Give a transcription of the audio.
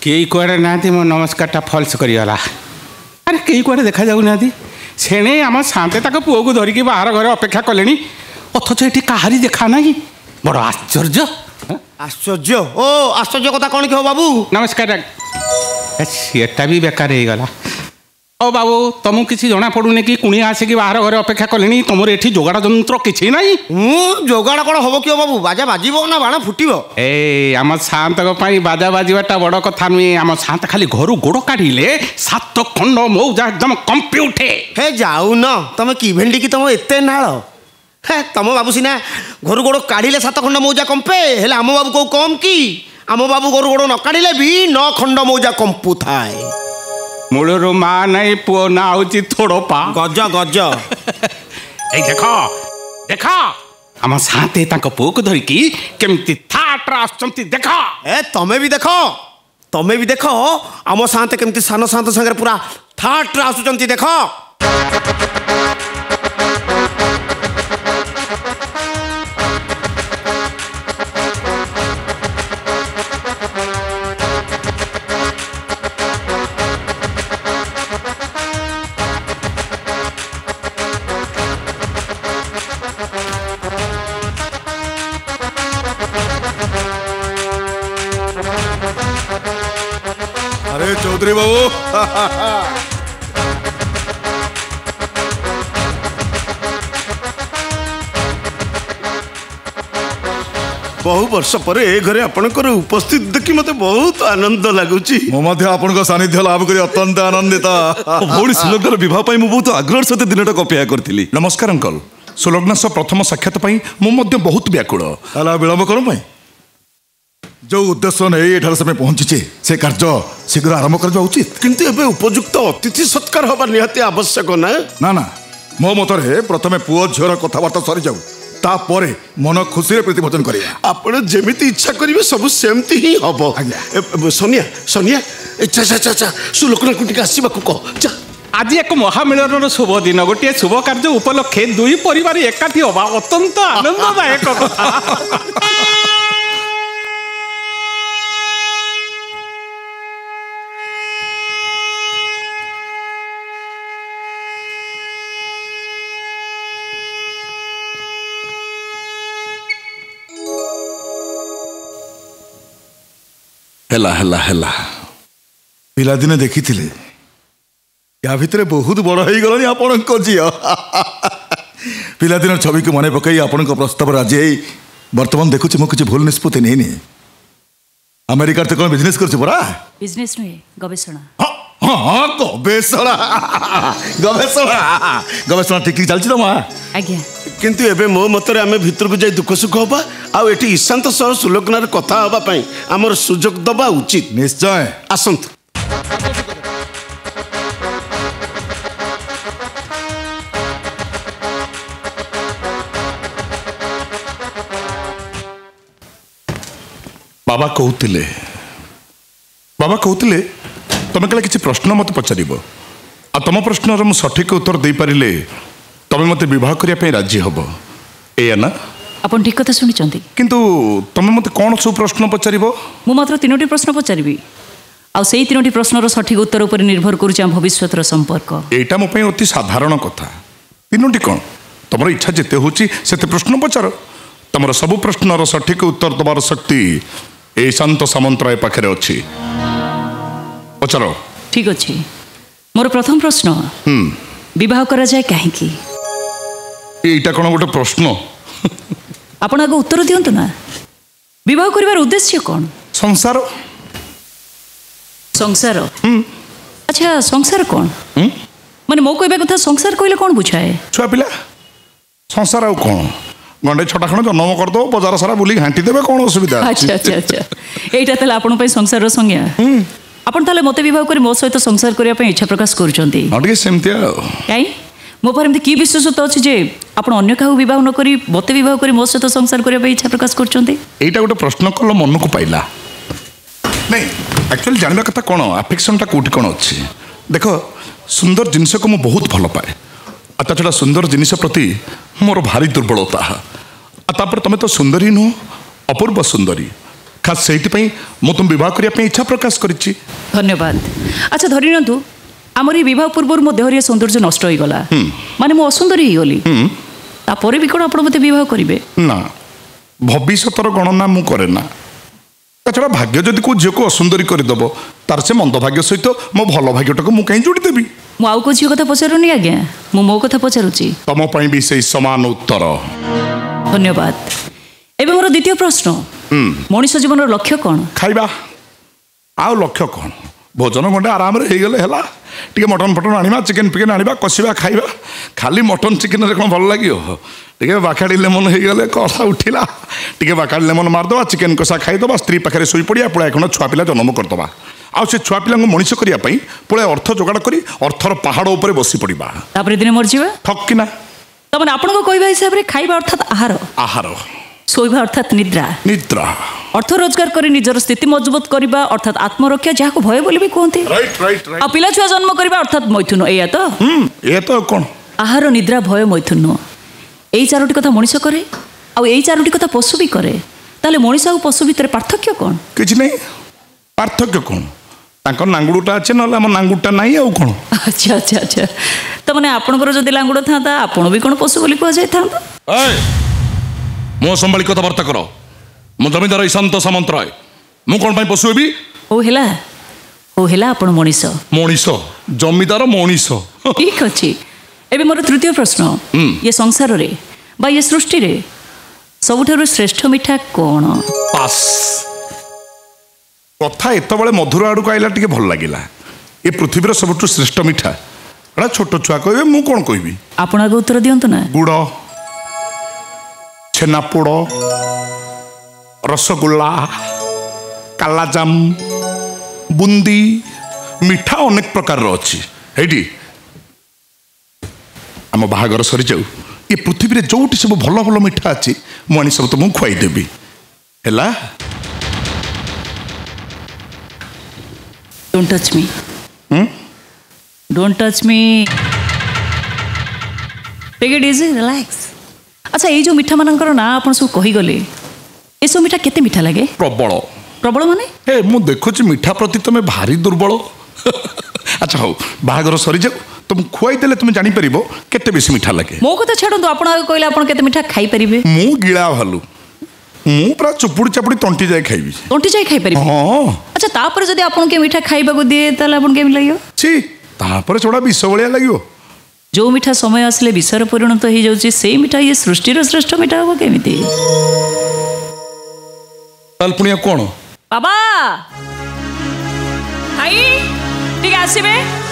कई कुआड़े ना मो नमस्कार फल्स करगला। अरे कई कुआड़े देखा जाऊना से आम शांते पुओ को धरिकी बाहर घर अपेक्षा कले अथच ये कहारी देखा ना बड़ आश्चर्य। आश्चर्य ओ आश्चर्य कथा कौन कहो बाबू? नमस्कार। सीटा भी बेकार हो गला। ओ बाबू तुमको किसी जना पड़ूनी कि कुणिया आसिक बाहर घर अपेक्षा कले तुम ये जोगाड़ जंत्र किसी ना? जोगाड़ कौन हम कि बाबू? बाजा बाजिब ना बाण फुटब? ए आम शांत बाजा बाजाटा बड़ कथा नुहे। आम शांत खाली घर गोड़ काढ़े 7 खंड मौजा एकदम कंपी उठे। हे जाऊ न तुम कि भेंडी कि तुम एत नाल हे तुम बाबू सीना घर गोड़ काढ़े 7 खंड मौजा कंपे हेले आम बाबू को कम कि? आम बाबू घर गोड़ न काढ़े भी 9 खंड मौजा कंपु थाए। मूलर माँ नहीं पुओ ना हूँ थोड़ो पा गज गज। ए देख देख आम शांते पुओ को धरिकी केमती थाट्रा आसुचंती देख। ए तमें भी देख तमें भी देख आम शांते केमती सान शांत संगे पूरा थाट्रा आसुचंती देख। अरे चौधरी बाबू बहु वर्ष पर ए घरे आपनकर उपस्थित देखि मते बहुत आनंद लागुची। मो मध्य आपन सानिध्य लाभ करी अत्यंत आनंदित। भौणी सुलग्नार विवाह पाई मु बहुत आग्रह सहित दिनटा अपेक्षा करथिली। नमस्कार अंकल। सुलग्ना सह प्रथम साक्षात पाई मु मध्य बहुत व्याकुल। ताला विलंब करो पाई जो उद्देश्य नहीं एठार समय पहुंची से कार्य शीघ्र आरंभ करबा उचित। किंतु एबे उपयुक्त अतिथि सत्कार हबा निहाती आवश्यक ना? ना ना मो मतरे प्रथमे पुओ झियर कथबार्ता सरी जाऊ तापरे मन खुशी प्रतिभजन करिया। आपण जेमिति इच्छा करिवे सब सेमति ही हबो। सोनिया सोनिया अच्छा अच्छा अच्छा सुलोकना कुटिक आसीबा को कह। आज एक महामिलन शुभ दिन गोटे शुभ कार्य उपलक्षे दुई परिवार एकाठी हवा अत्यंत आनंददायक कथा। हेला हेला हेला पिलादिने देखी या भितर बहुत बड़ हो गलानी आपण झील। पिलादिन छवि को मन पकई आपण प्रस्ताव राजी बर्तमान देखुची मु किसी भूल निष्पत्ति नहीं। अमेरिका तो कौन बिजनेस कर परा? बिजनेस नुहे गवेषणा। हाँ गवेषणा गवेषणा गवेषणा ठीक ठीक चलती तुम? आज्ञा किंतु एबे मो मतरे आमे भीतर को जाई दुख सुख होबा आ एठी ईशांत सह सुलोकनार कथा होबा पई हमर सुजोग दबा उचित। निश्चय आसंत। बाबा कहते तुम कल किसी प्रश्न मत पचार आ तुम प्रश्नर सठिक उत्तर दे पारे तुम मत विवाह करने राजी हम ए ना? आपण ठीक कथा शुणी किंतु तुम मत कौन सब प्रश्न पचार? मु मात्र 3टी प्रश्न पचारि आ से 3टी प्रश्नर सठिक उत्तर उपर निर्भर करुचे भविष्यतर संपर्क। एटा मो पई अति साधारण कथा। 3टी कौन तुम इच्छा जिते होची सेते प्रश्न पचार। तुम सब प्रश्नर सठिक उत्तर दबार शक्ति ए शांत सामंतराय पाखे अच्छी। पचार। ठीक अच्छे। मोर प्रथम प्रश्न विवाह करा जाए कहीं? एटा कौन गोटे प्रश्न? आपण आगे उत्तर दियंतु ना। विवाह करिवार उद्देश्य कौन? संसार। संसार? अच्छा संसार कौन? माने मो कहबा कथा संसार कहले कौन बुझाए? छुआ पिला संसार आ कौन गंडे छटा खण जन्म कर दो बाजार सारा बुली घांटी देबे कौन असुविधा? अच्छा अच्छा अच्छा एटा तले आपण पई संसार संज्ञा। आपण तले मते विवाह करी मो सहित संसार करिया पई इच्छा प्रकाश करूचंती? अटके सेमतिया काई मो पर एमती की विशेषता अछि जे आपण अन्य काहू विवाह न करी मते विवाह करी मो सहित संसार करिया पई इच्छा प्रकाश करूचंती? एटा गोटे प्रश्न कल मन को पाइला नहीं एक्चुअली जानबा कथा कौन अफेक्शन टा कोठी कौन अछि? देखो सुंदर जिनस को मु बहुत भल पाए आ छड़ा सुंदर जिनिस प्रति मोर भारी दुर्बलता। तापर तुम तो सुंदरी नुह अपूर्व सुंदरी खास से तुम बह करने इच्छा प्रकाश करी। धन्यवाद। अच्छा धरी नियंतु आमर बह पूर्व मो देहर सौंदर्य नष्ट हो गला माने मो असुंदरी हो गली तापर भी कौन आप मत बह करेंगे ना भविष्यतर गणना मु करे ना छड़ा भाग्य जदि को झील को असुंदरी करदेव तार से मंद भाग्य सहित मो भल भाग्यटा को मुझे जोड़ीदेवी मु आउ को झील कथा पचारूनी आज्ञा मु मो कथा पचारुची तुम भी से समान उत्तर। धन्यवाद। एवं मोर द्वितीय प्रश्न मनुष्य जीवन लक्ष्य कौन खाइबा आउ लक्ष्य कौन भोजन गंडे आराम रे गले है टे मटन फटन आनिबा चिकेन फिकेन आनिबा कषिबा खाइबा खाली मटन चिकेन रे कौन भल लगे टे बाकाड़ी लेमन हो गले कला उठिला टे बाकाड़ी लेमन मारदे चिकेन कषा खाईदे स्त्री पाखे शोई पड़ा पुरा एखण छुआ पिला जन्म करदे आउ से छुआ पिला मनीष करने पुरा अर्थ जोगाड़ कर अर्थर पहाड़ उपर बसी पड़ा तापर दिन मरजिबा ठकिना तमने आपन को कहबा हिसाब रे खाइबा अर्थात आहार आहार शोइबा अर्थात निद्रा निद्रा अर्थ रोजगार कर निजर स्थिति मजबूत करबा अर्थात आत्मरक्षा जहाँ भय बोली भी कहते राइट राइट राइट आ पिला छुआ जन्म करबा अर्थात मैथुन एया तो ये तो कौन आहार निद्रा भय मैथुन यही चारोटी कथा मनीष करे आ यही चारोटी कथा पशु भी करे ताले मनीष आ पशु भितर पार्थक्य कौन किछि नहीं पार्थक्य कौन तांकर नांगुडटा अच्छे ना आम नांगुडटा नहीं आउ कौन अच्छा अच्छा अच्छा तो मैंने आपणकर जदि लांगुड़ था आपण भी कौन पशु बोली कह था मो संभाली कथबार्ता कर मो जमीदार ईशांत सामंत राय मु कौन पशु हेबी ओ हेला आपण मनीष मनीष जमीदार मनीष ठीक अच्छे एबे मोर तृतीय प्रश्न ये संसार रे बा ये सृष्टि रे सबुठारु श्रेष्ठ मिठा कौन पास कथा एतबे मधुर आड़ को आइला टिके भल लगिला ये पृथ्वीर सबुठु श्रेष्ठ मिठा एटा छोट छुआ कहबे मु कौन कहबी आपण आगे उत्तर दियंतु ना गुड़ छेनापोड़ रसगोल्ला कालाजाम बुंदी मिठा अनेक प्रकार अच्छी है आम बाहागर सरी जाऊ ये पृथ्वी जो सब भल भल मिठा अच्छी मुझे सब तुमको खुआईदेवी है don't touch me don't touch me take it easy relax. अच्छा ये जो मिठा मानकर ना आप सब कहीगले ये सब मिठा केते मिठा लगे प्रबल प्रबल माने हे मु देखुची मिठा प्रति तुम भारी दुर्बल अच्छा हो बाहागर सरी जाऊ तुम खुआई देले तुम जानी परिबो केते बेसी मिठा लगे मो कथा छाड़ो आपण आगे कहले आपण केते मिठा खाई परिबे मु गिला भालू मु पूरा चुपुड़ी चापुड़ी तंटी जाए खाइबी तंटी जाए खाई परिबे हां अच्छा तापर जदी आपण के मिठा खाइबा को दिए ताले आपण केम लागियो छी तापर छोड़ा विष भलिया लागियो जो मिठा समय आसले विषर परिणत हो जाउची से मिठा ये सृष्टिर श्रेष्ठ मिठा हो केमिति तालपुनिया कोन बाबा हाई ठीक आसीबे